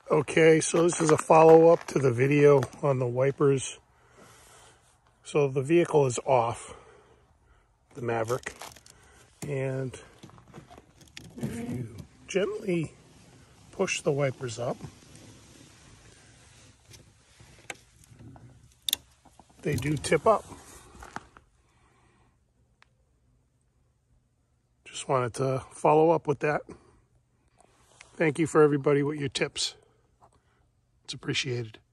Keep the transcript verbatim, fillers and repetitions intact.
Okay, so this is a follow-up to the video on the wipers. So the vehicle is off, the Maverick, and if you gently push the wipers up, they do tip up. Just wanted to follow up with that. Thank you for everybody with your tips. It's appreciated.